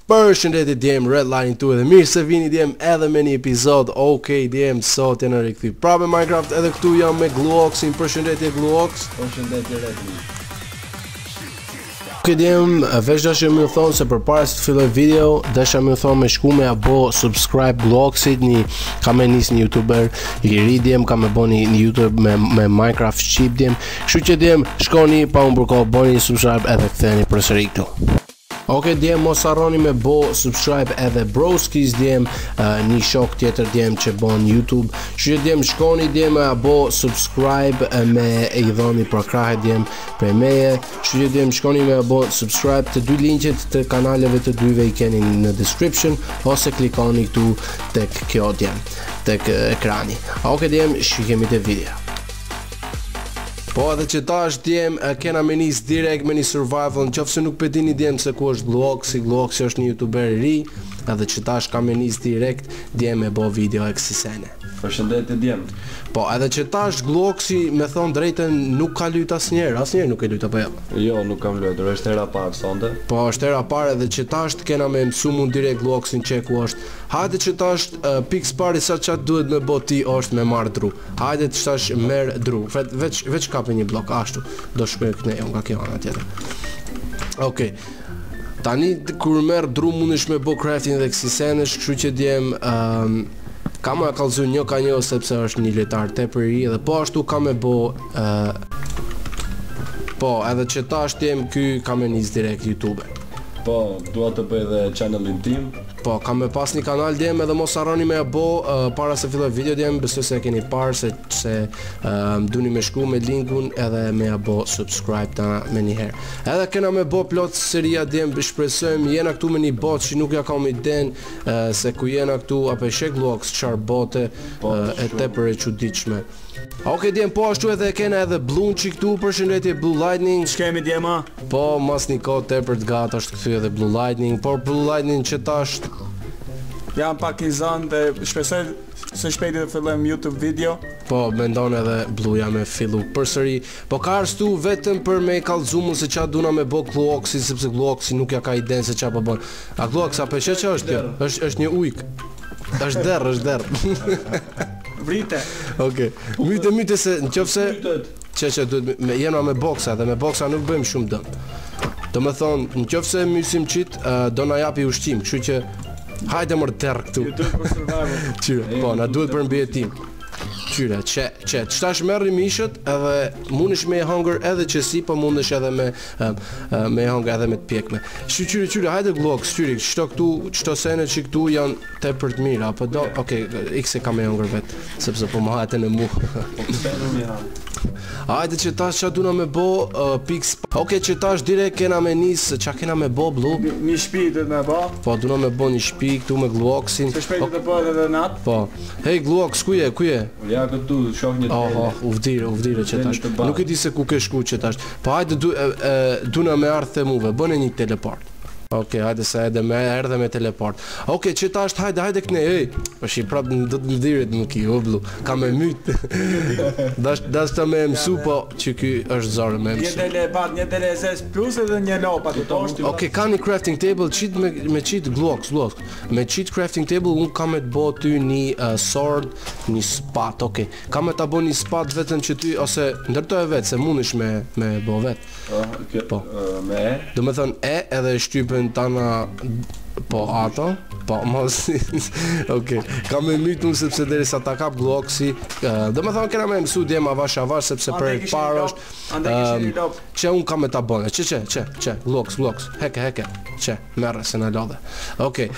Përshëndetje djem, Redline tu edhe mirë se vini djem edhe me një epizod. Okej djem, sot jena rikthi prapë Minecraft edhe këtu jam me Gluoxin. Përshëndetje Gluox. Përshëndetje Redline. Okej djem, veç dashje më thonë se përpara se të filloj video, dashja më thonë me shku me abo subscribe Gluoxit, ka me nis një youtuber i ri djem, ka me boni një YouTube me Minecraft Shqip djem. Kështu që djem, shkoni pa unë përko, boni një subscribe edhe ktheheni përsëri këtu. Ok djem, mos harroni me bo subscribe edhe Broskis djem, një shok tjetër djem që bon YouTube. Që djem, shkoni djem e bo subscribe me i dhoni për krahe djem prej meje. Që djem, shkoni me bo subscribe të dy linkjet të kanaleve të dyve i keni në description, ose klikoni këtu tek kjo djem, tek ekrani. Ok djem, shikemi të video. Po edhe që ta është djem, kena me nis direkt me një survival, në qofë se nuk pedini djem se ku është Gluoxi është një youtuber i ri, edhe që ta është ka me nis direkt, djem e bo video e kësi sene. Përshëndetje djem. Po edhe që ta është Gluoxi, me thonë drejten, nuk ka lyt asnjëherë nuk e lyt apo jo? Jo, nuk kam luajtur, është hera parë sonte. Po është hera parë edhe që ta është kena me mësu mund direkt Gluoxin që ku është. Hajde që ta është pix pari sa qatë duhet me bo ti është me marrë dru. Hajde të shtash merë dru, veç kape një blok ashtu, do shkërë këne jo nga kjo anë tjetër. Okej. Tani kur merë dru mundesh me bo crafting dhe kësi senesh, kështu që djem ka me kallëzu një ka një sepse është një letar tepër i ri dhe po ashtu ka me bo po edhe që ta është djem ky ka me nis direkt YouTube. Po, dua të bëj edhe channelin tim. Po, kam me pas një kanal djem edhe mos harroni me abo para se filloj video djem, besoj se e keni parë se duni me shku me linkun edhe me abo subscribe ta me njëherë. Edhe kena me bo plot seria djem, shpresojmë jena këtu me një bot që nuk ja kam iden se ku jena këtu apo shek Gluox çfarë bote e tepër e çuditshme. Ok djem, po ashtu edhe kena edhe Blunçi këtu, përshëndetje Blue Lightning. Ç'kemi djema? Po, mas një kohë tepër të gatë është këthy edhe Blue Lightning, por Blue Lightning që ta është Jam pak i zënë dhe shpresoj se shpejti të fillojmë YouTube video. po, mendon edhe Blueja me fillu përsëri. Po ka arstu vetëm për me kallëzumu se qa duna me bo Gluoxi, sepse Gluoxi nuk ja ka iden se qa po bën. A Gluox, apo që është kjo? është një ujk. është derë. Vrite. Okej. Myte se në qofë se që duhet jena me boksa dhe me boksa nuk bëjmë shumë dëm. Do me thonë, në qofë se mysim qit, do na japi ushqim, kështu që hajde mërë terë këtu. Qyre, po, na duhet për mbijetim. Qyre, që qëtash merri mishët edhe mundesh me hangër edhe qësi, po mundesh edhe me hangër edhe me të pjekme. Qyre, hajde Gluox, qyre, qëto sene që këtu janë tepër të mira, apo do, okej, ikse ka me hangër vetë, sepse po më hajte në mu. Hajde që tash qa duna me bo pix. Okej, që tash direkt kena me nis, qa kena me bo Blue? Një shtëpi duhet me bo. Po, duna me bo një shtëpi këtu me Gluoxin. Se shpejti të bëhet edhe natë. Po. Hej Gluox, ku je? Ja këtu, shoh një tele. Uvdire që tash. Nuk e di se ku ke shku që tash. Po hajde duna me ardhë themuve, bëne një teleport. Okej, hajde se edhe me erdhe me teleport. Okej, që tash hajde këne, ej. Po shi prap do të ndiret më ki, o Blu. Ka me myt. Dash ta me mësu, po që ky është zorë me mësu. Një DLSS plus edhe një lopa të toshti. Okej, ka një crafting table, me cheat Gluox. Me cheat crafting table unë ka me të bo ty një sword, një spat, okej. Ka me ta bo një spat vetën që ty, ose ndërtoj vetë, se mundesh me bo vetë. Po. Me e? Do me thënë edhe shtypën tana, po ato, po mos, okej, ka me mytun sepse deri sa ta kap Gluoxi, do me thënë kena me mësu djema avash sepse për e parë është, që unë ka me ta bëne, që, Gluox, heke, që, merre se në lodhe, okej.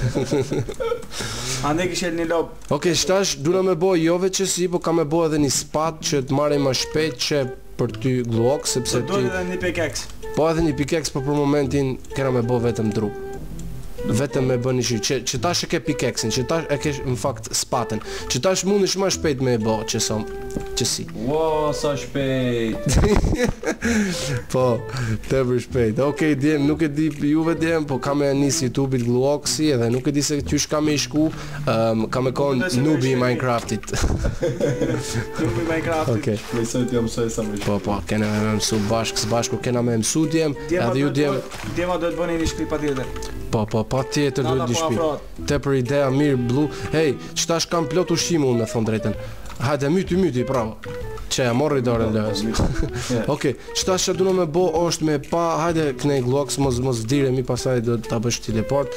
Ande kishe një lop. Okej, shtash, duna me bo jove që si, po ka me bo edhe një spat që të marri ma shpejt që për ty Gluox, sepse ty... Do edhe një pickaxe. Po edhe një pickaxe, po për momentin kena me bo vetëm dru. Vetëm me bë një shi, që tash e ke pickaxe-in, që tash e ke në fakt spaten, që tash mundesh ma shpejt me e bo, që si. Wow, sa shpejt. Po, tepër shpejt. Okej, djem, nuk e di juve djem, po ka me nis YouTube-it Gluoxi edhe nuk e di se qysh ka me i shku, ka me konë nubi i Minecraftit. Nubi i Minecraftit. Okej. Besoj t'ja mësoj sa më shpejt. Po, kena me mësu bashkë kena me mësu djem, edhe ju djem. Djema do të bëni një shpi pa tjetër. Po, pa tjetër duhet dy shtëpi. Tepër ideja mirë blu. Hej, çtash kam plot ushqim unë me thon drejtën. Hajde myti, bravo. Që e morri dorën lëz. Okej, çtash që duam me bë është me pa, hajde kënej Glocks mos vdiremi pastaj do ta bësh teleport.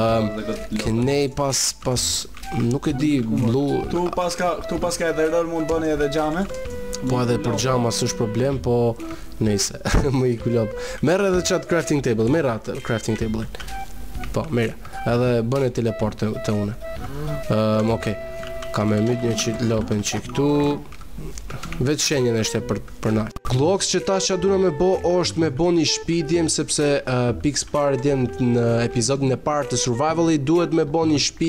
Kënej pas nuk e di blu. Tu paska edhe rol mund bëni edhe xhame. Po edhe për xhama s'është problem, po nëse më i kulop. Merr edhe chat crafting table, merr atë crafting table. Po, merr. Edhe bën teleport te unë. Okej. Kam e myt një çik lopën çik këtu. Vetë shenjën është për na. Glocks që tash që duna me bo është me bo një shpidjem sepse Pix parë djem në episodin e parë të survivalit duhet me bo një shpi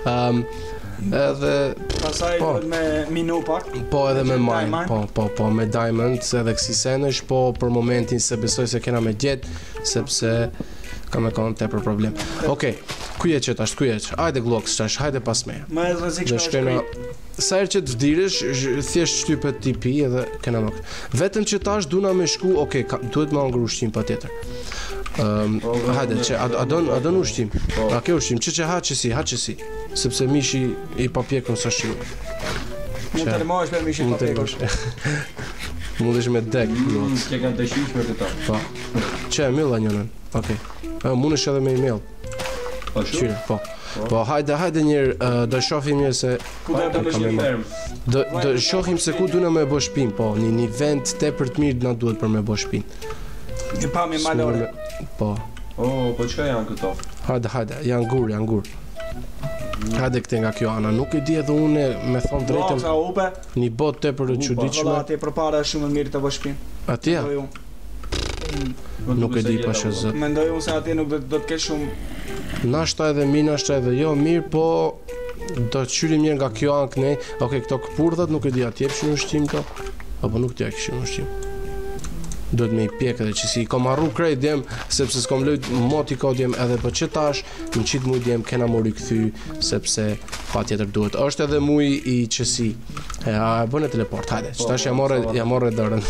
edhe pasaj duhet me minu pak. Po edhe me mine, po me diamond edhe kësi senësh, po për momentin se besoj se kena me gjetë sepse ka me konë te për problem. Okej, kuje që tash, hajde Glocks tash, hajde pas me. Më e rrezikshme është sa herë që të vdiresh, thjesht shtypet tipi edhe kena nok. Vetëm që tash duna me shku, okej, duhet me angër ushqim patjetër. Hajde, që a don ushqim? A ke ushqim? Që haqesi, sepse mishi i papjekun sa shiu. Mund të lëmohesh me mishin papjekun. Mundesh me dek. Që kanë të shishme këta. Po. Që e milla njënën, okej. Mundesh edhe me email. Qyre, po. Po hajde njërë, do shohim njërë se ku do të bësh ferm. Do shohim se ku duna me bë shtëpinë, po, një vend tepër të mirë na duhet për me bë shtëpinë. Një pamje malore. Po. Po çka janë këto? Hajde, janë gur. Hajde këte nga kjo ana, nuk e di edhe unë me thon drejtën. Një bot tepër të çuditshme. Atje përpara është shumë mirë të bësh shtëpinë. Atje? Nuk e di pa shëzë. Mendoj unë se atje nuk do të kesh shumë. Nashta edhe jo mirë, po do të qyrim mirë nga kjo anë kënej. Okej, këto këpurdhat nuk e di atje pëshin ushqim to. Apo nuk t'ja këshin ushqim. Duhet me i pjek edhe që si i kom arru krejt djem, sepse s'kom lejt moti ka djem edhe për që tash, në qitë muj djem kena më rikëthy, sepse pa tjetër duhet. Është edhe muj i qësi. Bëne teleport, hajde, që tash ja morre dërën.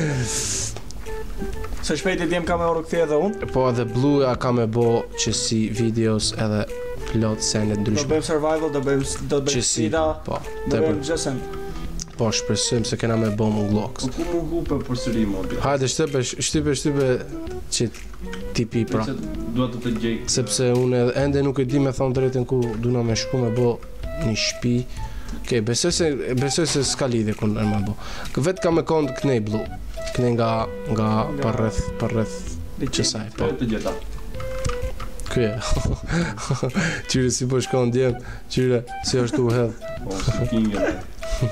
Se shpejt djem ka me orë këthi edhe unë? Po edhe bluja ka me bo qësi videos edhe plot senet ndryshme. Do bëjmë survival, do bëjmë sida, do bëjmë gjësen. Po shpresojmë se kena me bo më Glocks. Po ku më hupe për sëri modi? Hajde shtype që tipi pra. Duhet të gjej. Sepse unë ende nuk e di me thonë drejtën ku duna me shku me bo një shpi. Okej, besoj se s'ka lidhje ku në me bo. Vetë ka me konë kënej blu. Kënej nga përreth qësaj. Të gjeta. Këje. Qyre si po shkon djem, qyre si është u hedh. Po, si kingën.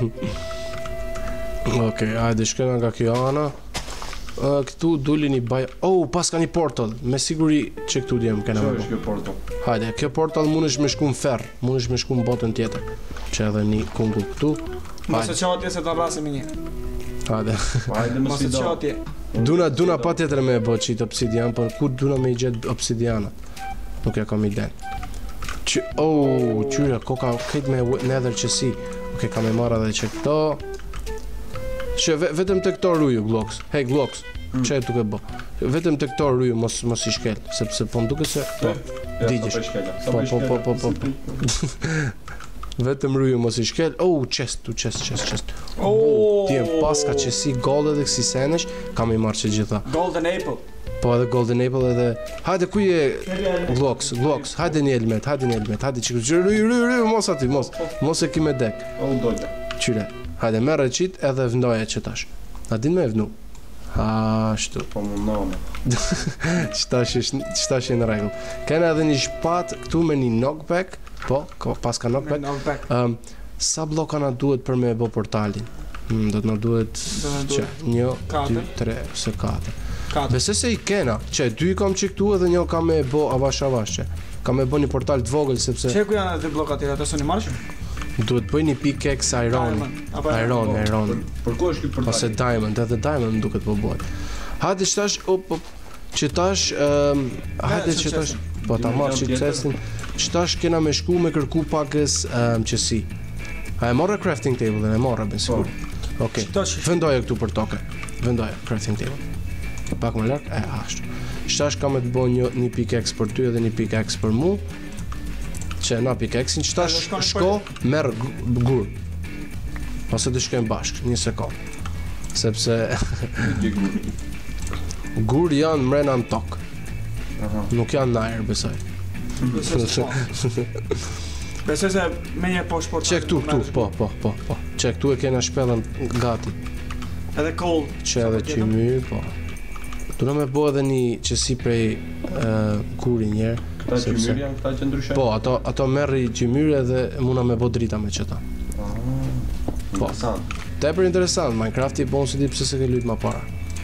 Okej, hajde shkojmë nga kjo ana. Këtu duli një baj. Pas ka një portal. Me siguri që këtu djem kena me bo. Që është kjo portal? Hajde, kjo portal mundesh me shku në ferr, mundesh me shku në botën tjetër. Që edhe një kungull këtu. Mos e qatje se ta vrasim një. Hajde më Mos e qatje. Duna pa tjetër me bo qitë obsidian, por ku duna me i gjetë obsidianat? Nuk e kam i den. Qyre, ko ka këtë me nether qësi. Okej, kam e marrë edhe që këto. Që vetëm të këto rruju, Glocks. Hej, Glocks, që e tuk e bo. Vetëm të këto rruju, mos i shkel. Sepse po më duke se... Po, digjesh. Po. Vetëm rruju, mos i shkel. Chest. Tjem, pas ka qesi gold edhe kësi senesh, kam i marrë që gjitha. Golden apple. Po edhe golden apple edhe... Hajde ku je Glocks, hajde një element, hajde që rruju, mos ati, mos e ki me dek. Qyre, hajde merë e qitë edhe vëndoje që tash. A din me e vënu? Shtu. Po më nëme. Qëtash e në regull. Kena edhe një shpat këtu me një knockback. Po, pas ka knockback. Sa bloka na duhet për me e bo portalin? Do të na duhet... 1, 2, 3, 4. Besoj se i kena, që 2 kam që këtu edhe 1 kam me bo avash që. Kam me bo një portal të vogël sepse... Që ku janë edhe blokat tjera, të së një marshë? Duhet bëj një pickaxe iron. Për ku është kjo portal? Ose diamond, edhe diamond duket po bëhet. Hajde që tash, po ta marrë që cestin, që tash kena me shku me kërku pakës qësi. A e morë crafting table dhe e morë, ben sigur. Okej, vendoje këtu për toke. Vendoje crafting table. Pak më larkë, ashtu. Shtash ka me të bo një pickaxe për ty edhe një pickaxe për mu. Që na pickaxe-in, shtash shko, merr gur. Ose të shkojmë bashkë, një sekond. Sepse gur janë mrena në tokë. Nuk janë në ajër, besoj. Besoj se me një po shport. Që këtu, po. Që këtu e kena shpellën gati. Edhe coal. Që edhe qymyr, po. Duna me bo edhe një qësi prej guri njerë. Këta qymyr janë këta që ndryshojnë? Po, ato merri qymyr edhe muna me bo drita me qëta. Po, tepër interesant, Minecrafti i bon si di pse se ke lujt ma para.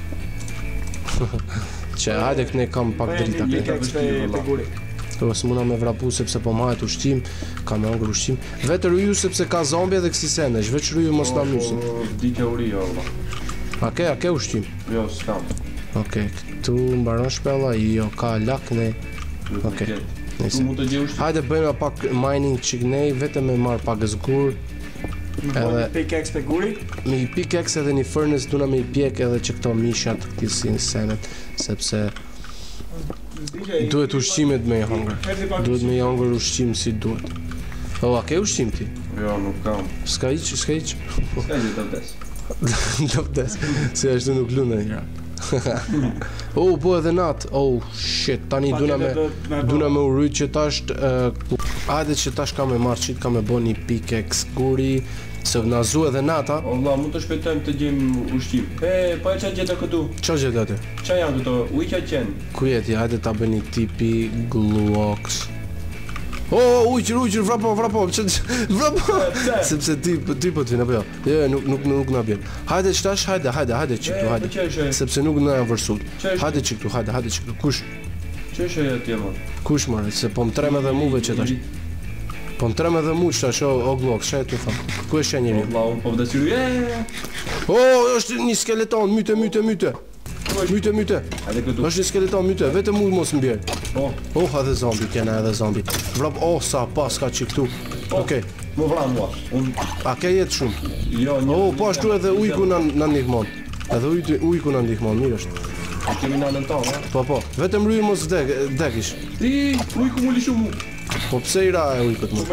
Që hajde këne kam pak drita pe. Këto së muna me vrapu sepse po mahet ushqim, ka me ongër ushqim. Vetë rruju sepse ka zombi edhe kësi sene, veç rruju mos na mysin. Dike uri jo, A ke ushqim? Jo, s'kam. Okej, këtu mbaron shpella, jo, ka lakne. Okej, Tu mund të gjej ushqim? hajde bëjmë pak mining qik nej, vetëm me marr pak zgur. Edhe pickaxe pe guri. Me i pickaxe edhe një furnace duna me i pjek edhe që këto mishat këti si në senet, sepse duhet ushqimet me i hongër. Duhet me i hongër ushqim si duhet. O, a ke ushqim ti? Jo, nuk kam. S'ka iq? Ska gjej të vdes. Do vdes, se ashtu nuk lune njëra. Oh, po edhe nat. Oh, shit, tani duna me urryt që tash hajde që tash ka me marrë qit, ka me bo një pickaxe guri, se vnazu edhe nata. O vlla, mund të shpejtojmë të gjejmë ushqim. Pa e qa gjeta këtu? Qa gjetë aty? Qa janë këto? Ujqa qenë? Ku jeti? Hajde ta bëni tipi Gluox. Oh, ujqër, vrapo, vrapo, sepse ti po të vinë, apo jo? Jo, nuk na bjen. Hajde qtash, hajde qiktu, hajde. Sepse nuk na janë vërsut. Hajde qiktu, hajde qiktu. Kush? Që është e atje, man? Kush more, se po më trem edhe muve që tash. Po më trem edhe mu qtash, o Gluox, që e të thëmë? Ku është që njëri? O vlla, unë po vdesiru, Oh, është një skeleton, myte. Myte. Hajde këtu. Është një skeleton, myte, vetëm mu mos mbjerë. Oh, edhe zombi, kena edhe zombi. Vrap, sa pas ka që këtu. Okej. Më vra mua. A ke jetë shumë? Jo, Po ashtu edhe ujku na ndihmon. Edhe ujku na ndihmon, mirë është. A kemi në anën tonë, Po, vetëm rrye mos vdekish. Ti, ujku mu lishu mu. Po pse i ra e ujkut mu?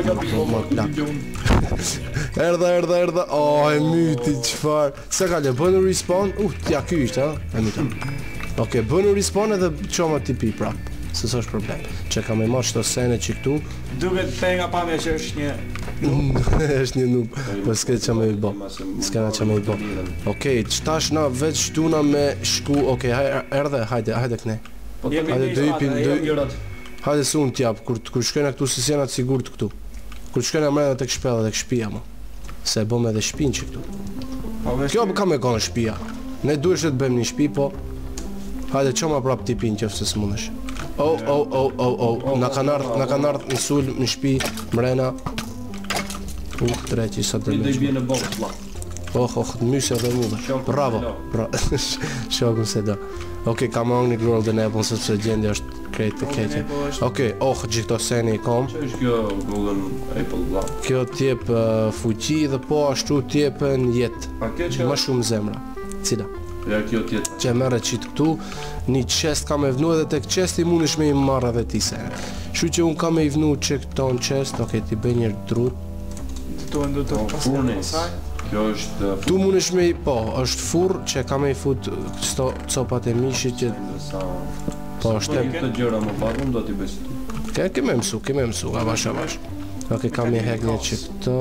Erdha. E myti, qfar? Se ka le, bënë respawn? Tja ky ishte, ha? E myta. Okej, bënë respawn edhe qoma tipi prap. Se s'është problem. Që ka me marrë qëto sene që këtu. Duket penga pamja që është një është një noob, po s'ke që me i bo. S'kena që me i bo. Okej, qtash na veç tuna me shku. Okej, erdhe, hajde këne. Hajde do ipim, hajde se unë t'jap, kur shkojna këtu se s'jena të sigurt këtu. Kur shkojna mrena tek shpella, tek shtëpia mo. Se bëm edhe shtëpinë që këtu. Kjo ka me konë shtëpia. Ne duhesh të bëjmë një shtëpi, po hajde çoma prap tipin qoftë se s'mundesh. Na kanë ardhur në sul në shtëpi mrena. Treqi sa të lësh. Bie në boks vlla. Mysë edhe muda. Bravo. Shokun se do. Okej, kam ongë një golden apple sepse gjendja është krejt të keqe. Okej, gjitho seni i kom. Që është kjo golden apple vlla? Kjo t'jep fuqi dhe po ashtu t'jepën jetë. Më shumë zemra. Cila? Ja, kjo tjetë. Që merre qit këtu, një chest ka me vnu edhe tek chesti mundesh me i marrë edhe ti sene. Shu që unë ka me i vnu që këto në chest, okej, ti bëj një drut. Furnace. Kjo është tu mundesh me i, po, është furr që ka me i fut këto copat e mishit që po është këtë gjëra më pak, unë do t'i bëj ty. Keme mësu, avash. Okej, kam i hek një që këto.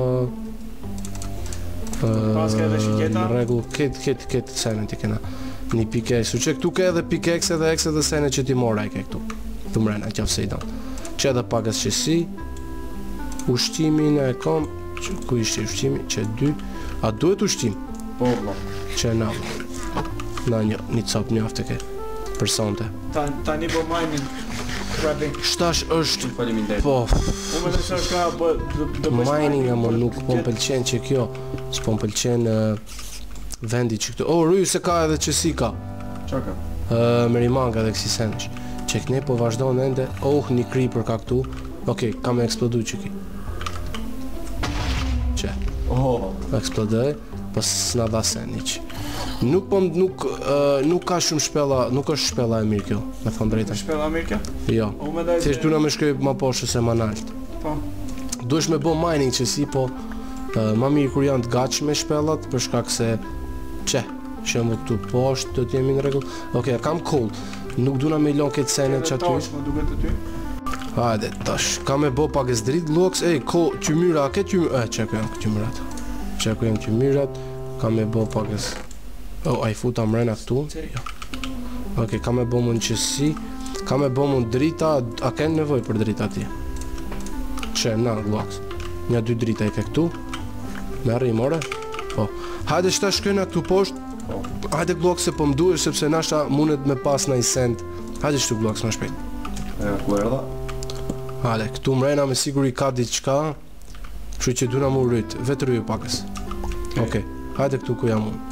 Në rregull, këtë sene ti kena një pickaxe, që këtu ke edhe pickaxe edhe exe dhe sene që ti mora i ke këtu. Tu mrena, qafse i donë. Që edhe pakës që si, ushqimin e kom, ku ishte ushqimi, që 2, a duhet ushqim? Po, vlla. Që na një cop njofte ke, përsonte. Ta një bo mining, crafting. Shtash është, Faleminderit. po, Unë me nësë është ka mining ama nuk po më pëlqen që kjo, s'po më pëlqen vendi që këtu. Rruju se ka edhe që si ka. Qa ka? Merimanga dhe kësi senesh. Që këne po vazhdojnë ende, një creeper ka këtu. Okej, ka me eksplodu që ki. Që? Eksplodoj, po s'na dha sen iq. Nuk ka shumë shpella, nuk është shpella e mirë kjo, me thënë drejtën. Shpella mirë kjo? Jo. Unë mendoj se... Thjesht duna me shkoj ma poshtë se ma nalt. Po. Duhesh me bo mining që si, po ma mirë kur janë të gatshme shpellat, për shkak se shembull këtu poshtë do të jemi në rregull. Okej, kam cool. Nuk duna me lon këtë senet që aty. Më duket aty. Hajde tash, kam me bo pak e zdrit gloks, tymyra, ke tymyra, çka janë tymyrat. Çka janë tymyrat, kam me bo pak e ai futa mrena këtu. Jo. Okej, kam me bo mund qësi, kam me bo mund drita, a ken nevoj për drita ti? Na, gloks. Nja 2 drita i ke këtu. Merri more? Po. Hajde shta shkojna këtu poshtë. Hajde gloks se po mduesh sepse nashta mundet me pas na i send. Hajde shtu gloks ma shpejt. Ku erdha? Hajde, këtu mrena me siguri ka diçka. Kështu që duna mu rrit, vetë rriju pakës. Okej, hajde këtu ku jam unë.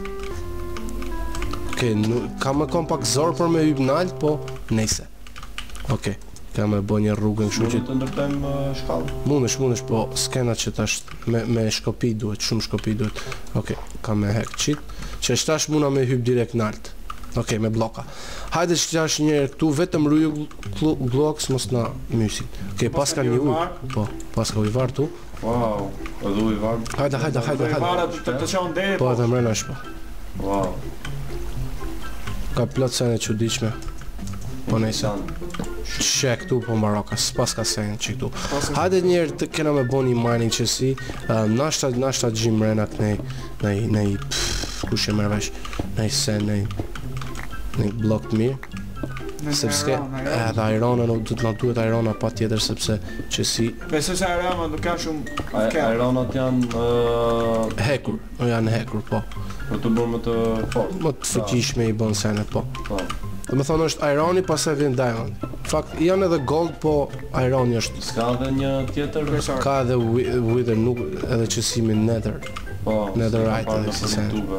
Kam me kom pak zorë për me hyp nalt, po nejse. Okej, kam me bo një rrugën kështu që... Mundet të ndërtojmë shkallë? Mundesh, po skena që tash me shkopi duhet, shumë shkopi duhet. Okej, kam me hek qit, që shtash muna me hyp direkt nalt. Okej, me bloka. Hajde shtash njerë këtu, vetëm rruju gloks mos na mysin. Okej, pas ka një ujë, po, pas ka ujvar tu. Wow, edhe ujvar. Hajde. Ujvara të qonë deri, Po, edhe mrena shpo. Wow. Ka plot sene që diqme. Po nejse. Që këtu po Maroka, s'pas ka sene që këtu. Hajde njerë të kena me bo një mining që si, nashta gjim mrena nej, kush e mërvesh, nej sen, nej blok të mirë. Sepse edhe Irona nuk du të nga duhet Irona pa tjetër sepse që si... Besoj se Irona nuk janë shumë... Ironat janë... Hekur, janë hekur, po. Për të bërë më të fort. Më të fuqishme i bën senet, po. Dhe me thonë është Ironi pasaj vjen Diamond. Fakt, janë edhe gold, po Ironi është... Ska edhe një tjetër? Ka edhe Wither, nuk edhe që si me Nether. Po, Netherite edhe si senet.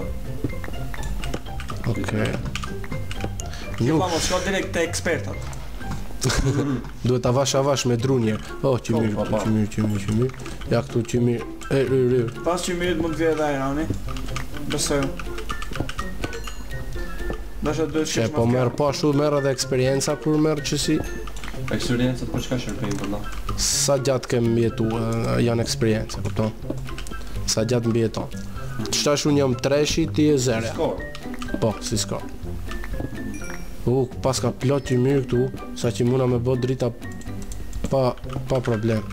Okej. Nuk mos shko direkt te ekspertat. Duhet avash me dru njerë. Qymir. Ja këtu qymir. Ryr. Pas qymirit mund të vje edhe Ironi. Besoj. Dasha duhet Që po merë po ashtu merë edhe eksperienca kur merë që si. Eksperiencat për çka shërpejnë për na? Sa gjatë kem mjetu, janë eksperienca, kupton? Sa gjatë mbjeton. Qëtash unë jam 3-shi, ti e 0. Skor? Po, si skor. Pas ka plot që mirë këtu, sa që muna me bot drita pa problem.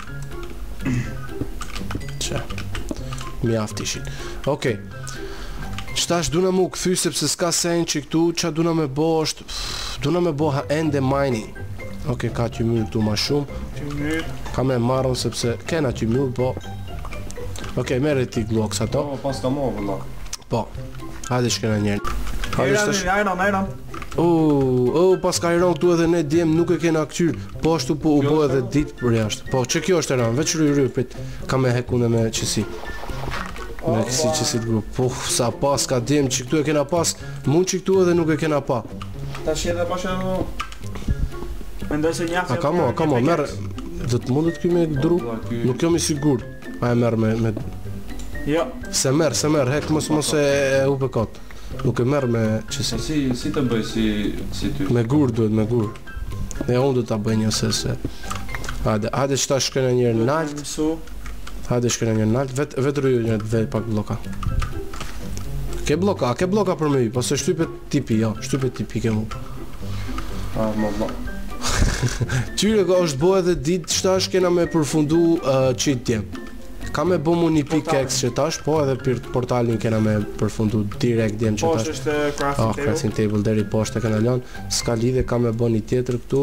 Që, mjaft ishin. Okej, qëtash duna mu këthy sepse s'ka sen që këtu, qa duna me bo është, duna me bo ende mining. Okej, ka që mirë këtu ma shumë. Ka me marron sepse kena që mirë, po. Okej, mere ti gloks ato. Po, pas ka mo, vëlla. Po, hajde shkena njerë. Iron. Pas ka Iron këtu edhe ne djem nuk e kena këqyr. Po ashtu po u bo edhe dit për jashtë. Po, që kjo është Iron, veç ryr, prit. Ka me hekune me qësi. Me kësi qësi të grupë. Po, sa pas ka djem që këtu e kena pas, mund që këtu edhe nuk e kena pa. Ta shjedhe pasha në... Mendoj se njaftë... A ka mo, merë... Dhe të mundet këj me dru? Nuk jam i sigur. A e merë me... Jo. Se merë, hek mos e upe kotë. Nuk e merë me qësi. Si të bëj si ty? Me gur duhet, me gur. E unë du t'a bëj një se... Hajde qëta shkënë njërë nalt. Hajde shkënë njërë nalt. Vetë rrëju një të vej pak bloka. Ke bloka për me ju, po se shtypet tipi, jo. Shtypet tipi ke mu. Më blo. Qyre ka është bo edhe dit qëtash kena me përfundu qitë tjem. Ka me bo mu një pickaxe që tash, po edhe për portalin kena me përfundu direkt djem që tash. Poshtë është crafting table, deri poshtë e kena lënë. Ska lidhe ka me bo një tjetër këtu.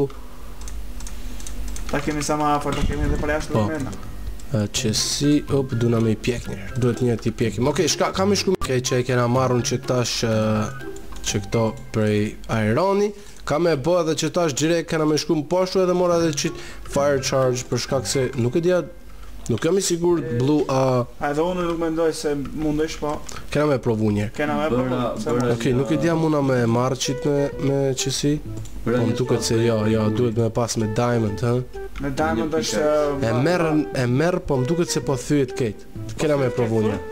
Ta kemi sa ma afer, ta kemi edhe për jashtë të mërna. Që si, duna me i pjek njërë. Duhet një t'i pjekim. Okej, ka me shku. Okej, që e kena marrun që tash që këto prej Ironi. Ka me bo edhe që tash direkt kena me shku më poshtu edhe mora edhe qit fire charge për shkak se nuk e dja. Nuk jam i sigur blue edhe unë nuk mendoj se mundesh po. Kena me provu njerë. Kena me provu. Okej, nuk e dja muna me marrë qit me qësi. Po më tuket se jo, duhet me pas me diamond, hë? Me diamond është... E merë, po më duket se po thyet kejt. Kena me provu njerë.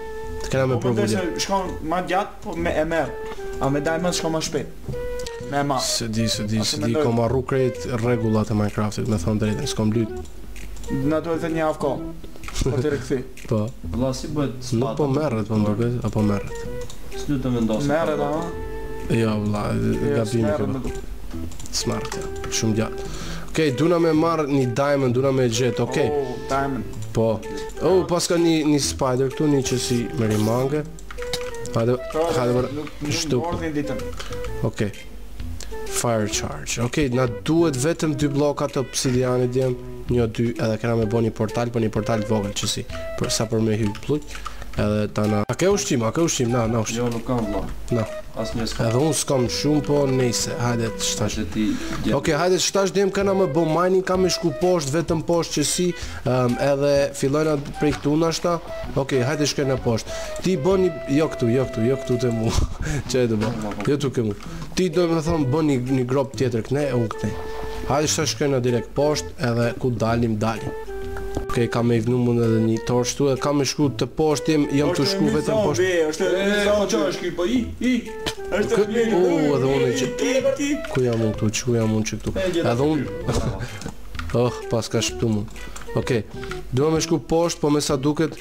Të kena me provu. Shkon ma gjatë, po me e merr. A me diamond shkon ma shpejt. Me e marr. Se di, kom arru krejt rregullat e Minecraftit, me thonë drejtën, s'kom lyt. Na duhet të një avko. Po të rikthi. Po. Valla si bëhet spada? Nuk po merret, po më duket, apo merret. S'lu të vendos. Merret ama. Ja, valla, gabim e këpa. Smart, ja. Shumë gjatë. Okej, duna me marr një diamond, duna me gjet, okej. Oh, diamond. Po. Oh, pas ka një spider këtu, një që si me rimange. Hajde për shtuk. Okej. Fire charge. Okej, na duhet vetëm 2 bloka të obsidianit djem. 1, 2, edhe kena me bo një portal, po një portal vogël që si. Sa për me hyp pluq. Edhe ta na... A ke ushqim, na ushqim. Jo, nuk kam vlla. Na. Asnjë s'kam. Edhe unë s'kam shumë, po nejse, hajde të shtash. Okej, hajde të shtash djem këna me bo mining, kam me shku poshtë, vetëm poshtë që si, edhe fillojna prej këtu nashta. Okej, hajde shkoj në poshtë. Ti bën jo këtu te mu. Që e të bë? Jo tu ke mu. Ti do me thonë bën një grop tjetër këne, e unë këne. Hajde shtash shkojna direkt poshtë, edhe ku dalim. Okej, kam me i vnu mund edhe një torch tu, edhe kam me shku të poshtë, jam të shku vetëm poshtë. Është e po i. Është e edhe unë që... Ku jam unë këtu, Edhe unë... Oh, pas ka shptu mund. Okej, duha me shku poshtë, po me sa duket...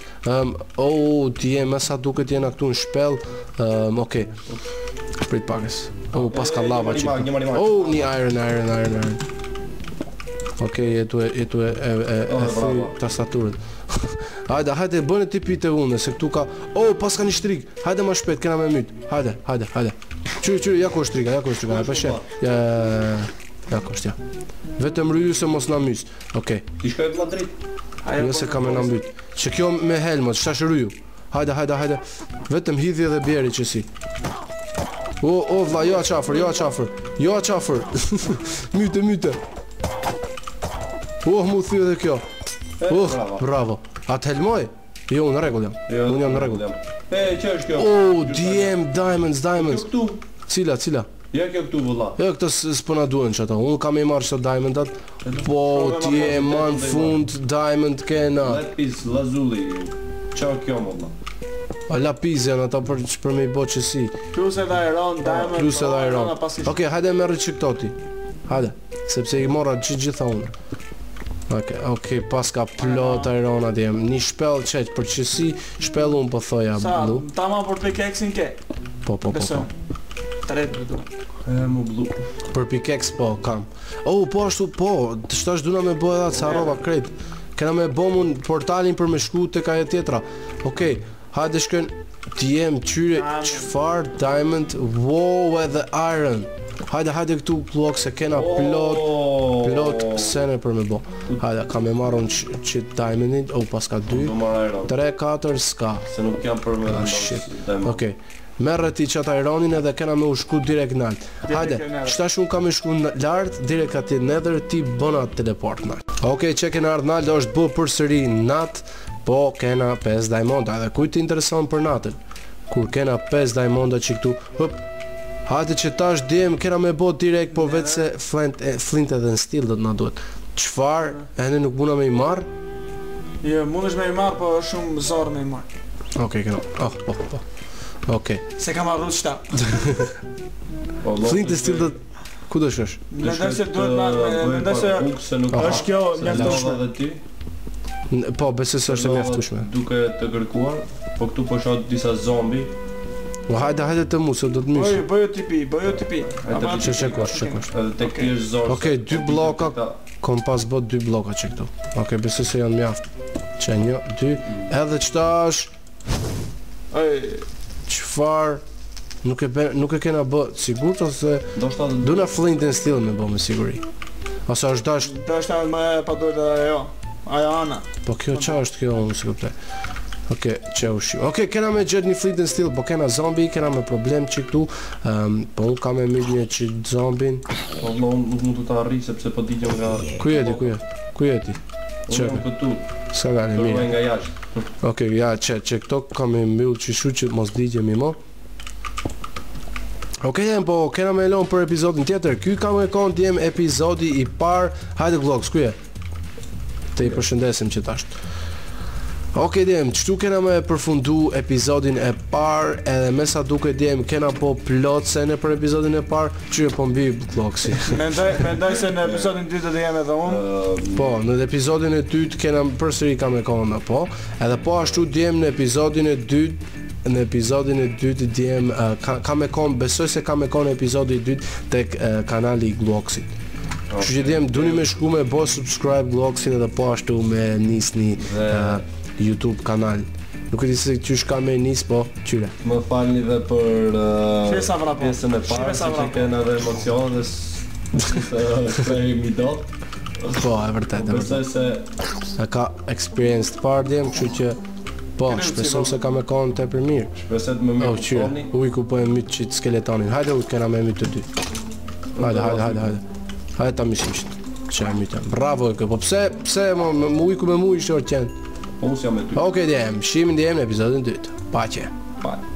me sa duket jena këtu në shpel. Okej, prit pakës. Pas ka lava që... Një iron. Okej, jetu e thuj tastaturët. Hajde, bëne tipi të unë, se këtu ka... pas ka një shtrik. Hajde ma shpet, kena me myt. Hajde. Qyri, ja ko shtrika, e peshe. Ja ko shtja. Vetëm rryu se mos na mys. Okej. Ti shkoj vlla drejt. Jo se ka me na myt. Që kjo me helmët, shtash rryu. Hajde. Vetëm hidhje dhe bjeri që si. Vlla, jo a qafër. Myte. Mu thuj edhe kjo. Bravo. A të helmoj? Jo, në regull jam. Unë jam në regull. Që është kjo? DM, diamonds. Këtu? Cila? Ja kjo këtu vëlla. Jo, këtë s'pëna duen që ato. Unë kam i marrë që diamondat. Po, ti e man fund diamond kena. Lapis, lazuli. Qa kjo vëlla? Lapis janë ata për me i bo që si. Plus edhe iron, diamond. Okej, hajde me rrë që këto ti. Hajde, sepse i mora gjitha unë. Okej, pas ka plot iron atjem. Një shpell qeq për që si shpell unë po thoja blu. Ta ma për pickaxe-in ke? Po. Tret me du. Mu blu. Për pickaxe po, kam. Po ashtu, të shtash duna me bo edhe atë sa roba krejt. Kena me bo mun portalin për me shku të ka e tjetra. Okej, hajde shkën. T'jem qyre qfar diamond. Wow, edhe iron. Hajde këtu blok se kena plot sene për me bo. Hajde, ka me marron që diamondin. Pas ka 2, 3, 4, s'ka. Se nuk jam për me diamond. Okej, merre ti qatë ironin edhe kena me u shku direkt nalt. Hajde, qëtash unë ka me shku lartë, direkt ati nether, ti bëna teleport nalt. Okej, që kena ardhë nalt, është bë për sëri nat, po kena 5 diamonda. Edhe kuj t'intereson për natën? Kur kena 5 diamonda që këtu, hajde që tash djem kena me bot direkt, po vetë se flint edhe në stil do t'na duhet. Qfar, ene nuk muna me i marrë? Jo, mund është me i marrë, po shumë zorë me i marrë. Okej, kena, okej. Se kam arru qëta. Flint e stil do... Ku do shkosh? Mendoj se duhet mendoj se është kjo mjaftueshme. Po, besoj se është e mjaftueshme. Duke të kërkuar, po këtu po shoh disa zombi. Hajde të mu, se do të mysh. Bëjo tipi. Që kosh. Edhe tek ti është zorë. Okej, 2 bloka, kom pas bot 2 bloka që këtu. Okej, besoj se janë mjaft. Që 1, 2, edhe qëta është... Qfar... Nuk e kena bë sigurt, ose... Duna flint and steel me bë me siguri. Ose është dash... Dash ta me pa dojt edhe jo. Aja ana. Po kjo qa është kjo, unë si kuptoj. Okej, që ushim. Okej, kena me gjet një flint and steel, po kena zombi, kena me problem që këtu. Po unë ka me mirë një që zombin. Po unë nuk mund të ta arri, sepse po digjem nga... Ku jeti? Unë jam këtu. Ska gani, mirë. Përve nga jashtë. Okej, ja, që këto ka me mbyll që shu që mos digjemi mo. Okej, po kena me elon për epizodin tjetër. Ky ka me kon t'jem epizodi I par. Hajde vlogs, ku je? Te I përshëndesim që tasht. Okej, djem, qëtu kena me përfundu episodin e parë, edhe me sa duke djem kena po plot se në për episodin e parë, që po mbi Gloxi. Mendoj se në episodin 2 do të jem edhe unë. Po, në episodin e dytë kena përsëri Kamekona, po, edhe po ashtu djem në episodin e dytë djem Kamekon, besoj se Kamekon episodi i dytë tek kanali i Gloxit. Kështu që djem duni me shku me bo subscribe Gloxin edhe po ashtu me nisni YouTube kanal. Nuk e di se qysh ka me nis, po qyre. Më falni dhe për pjesën e parë, që kena dhe emocione dhe prej mi do. Po, e vërtet, e Besoj vërtet. se Ka experience të parë djem, kështu që po, shpesom se ka me konë të për mirë. shpeset me Oh, mirë qyre, ujku po e mytë qitë skeletonin. Hajde ujtë kena me mytë të dy. Hajde. Hajde ta misisht. Që e mytë. Bravo e kë, po pse më ujku me mu ishte orë qenë. Po unë jam me ty. Okej, djem, shimin djem në episodin 2. Pace. Pa.